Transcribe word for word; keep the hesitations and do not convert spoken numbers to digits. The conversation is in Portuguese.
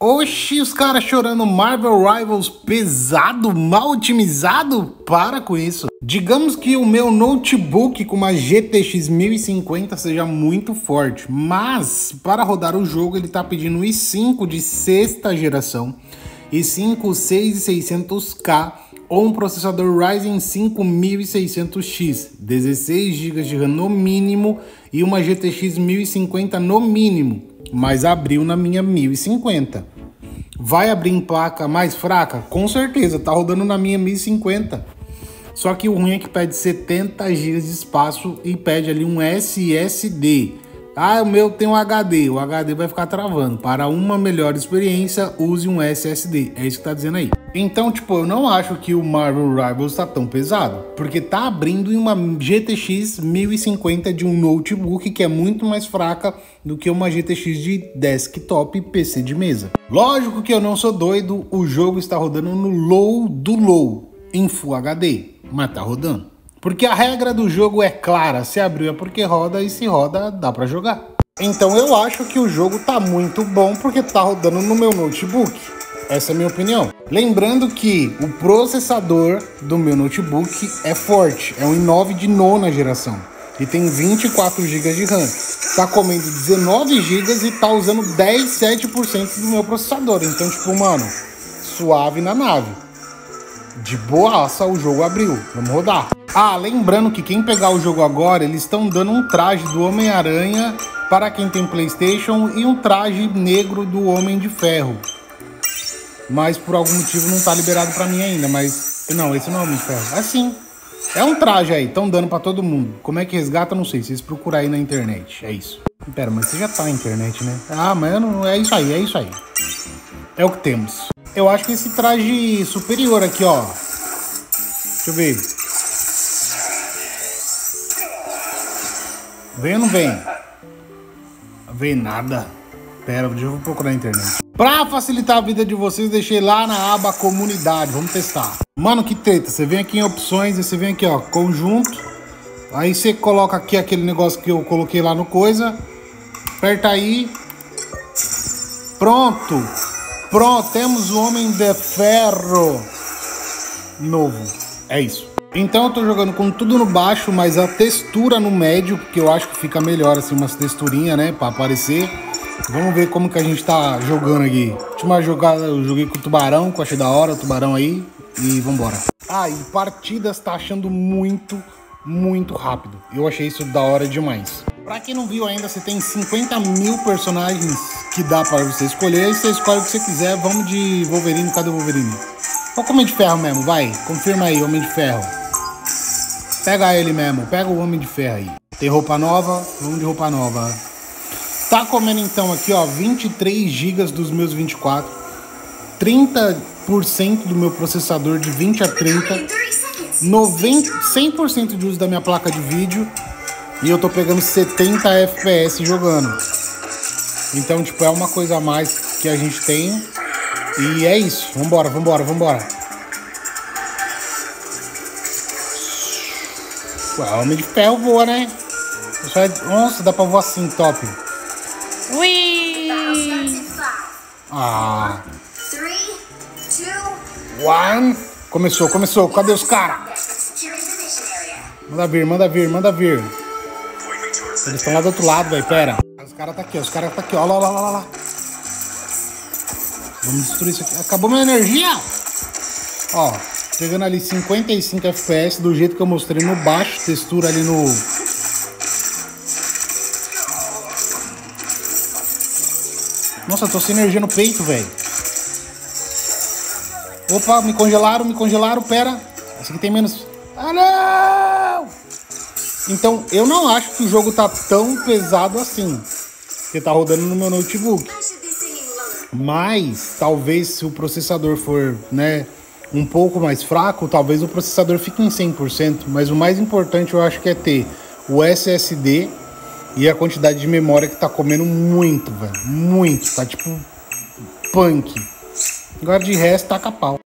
Oxi, os caras chorando Marvel Rivals pesado, mal otimizado? Para com isso. Digamos que o meu notebook com uma G T X mil e cinquenta seja muito forte, mas para rodar o jogo ele tá pedindo um i cinco de sexta geração, i cinco seis mil e seiscentos K ou um processador Ryzen cinco mil e seiscentos X, dezesseis gigas de RAM no mínimo e uma G T X mil e cinquenta no mínimo, mas abriu na minha mil e cinquenta. Vai abrir em placa mais fraca? Com certeza, tá rodando na minha mil e cinquenta. Só que o ruim é que pede setenta gigas de espaço e pede ali um S S D. Ah, o meu tem um H D, o H D vai ficar travando. Para uma melhor experiência, use um S S D. É isso que tá dizendo aí. Então, tipo, eu não acho que o Marvel Rivals tá tão pesado, porque tá abrindo em uma G T X mil e cinquenta de um notebook que é muito mais fraca do que uma G T X de desktop e P C de mesa. Lógico que eu não sou doido, o jogo está rodando no low do low, em Full H D, mas tá rodando. Porque a regra do jogo é clara, se abriu é porque roda e se roda dá pra jogar. Então eu acho que o jogo tá muito bom porque tá rodando no meu notebook. Essa é a minha opinião. Lembrando que o processador do meu notebook é forte, é um i nove de nona geração e tem vinte e quatro gigas de RAM. Tá comendo dezenove gigas e tá usando dez vírgula sete por cento do meu processador. Então, tipo, mano, suave na nave. De boaça o jogo abriu, vamos rodar. Ah, lembrando que quem pegar o jogo agora, eles estão dando um traje do Homem-Aranha para quem tem PlayStation e um traje negro do Homem de Ferro. Mas por algum motivo não tá liberado pra mim ainda, mas... Não, esse não é o Homem de Ferro. É sim. É um traje aí, estão dando pra todo mundo. Como é que resgata, não sei. Vocês procuram aí na internet, é isso. Pera, mas você já tá na internet, né? Ah, mas eu não... é isso aí, é isso aí. É o que temos. Eu acho que esse traje superior aqui, ó. Deixa eu ver. Vem ou não vem? Vem nada. Pera, eu vou procurar na internet. Pra facilitar a vida de vocês, deixei lá na aba comunidade. Vamos testar. Mano, que treta. Você vem aqui em opções e você vem aqui, ó, conjunto. Aí você coloca aqui aquele negócio que eu coloquei lá no coisa. Aperta aí. Pronto. Pronto, temos o Homem de Ferro novo. É isso. Então eu tô jogando com tudo no baixo, mas a textura no médio, porque eu acho que fica melhor assim, umas texturinhas, né, pra aparecer. Vamos ver como que a gente tá jogando aqui. Última jogada eu joguei com o Tubarão, que eu achei da hora, o Tubarão aí. E vambora. Ah, e partidas tá achando muito, muito rápido. Eu achei isso da hora demais. Pra quem não viu ainda, você tem cinquenta mil personagens que dá pra você escolher. E você escolhe o que você quiser. Vamos de Wolverine. Cadê o Wolverine? Qual é o Homem de Ferro mesmo? Vai, confirma aí, Homem de Ferro. Pega ele mesmo, pega o Homem de Ferro aí. Tem roupa nova? Vamos de roupa nova. Tá comendo então aqui, ó, vinte e três gigas dos meus vinte e quatro. trinta por cento do meu processador de vinte a trinta. noventa, cem por cento de uso da minha placa de vídeo. E eu tô pegando setenta F P S jogando. Então, tipo, é uma coisa a mais que a gente tem. E é isso. Vambora, vambora, vambora. Ué, Homem de Ferro voa, né? Nossa, dá pra voar assim, top. Ui! Ah. One. Começou, começou. Cadê os caras? Manda vir, manda vir, manda vir. Eles estão lá do outro lado, velho. Pera. Os caras tá aqui, ó. Os caras tá aqui, ó. Olha lá, lá, lá, lá. Vamos destruir isso aqui. Acabou minha energia. Ó. Pegando ali cinquenta e cinco F P S do jeito que eu mostrei no baixo. Textura ali no... Nossa, eu tô sem energia no peito, velho. Opa, me congelaram, me congelaram. Pera. Esse aqui tem menos... Ah, não! Então, eu não acho que o jogo tá tão pesado assim. Porque tá rodando no meu notebook. Mas, talvez, se o processador for, né, um pouco mais fraco, talvez o processador fique em cem por cento. Mas o mais importante, eu acho que é ter o S S D e a quantidade de memória que tá comendo muito, velho. Muito. Tá tipo punk. Agora, de resto, taca pau.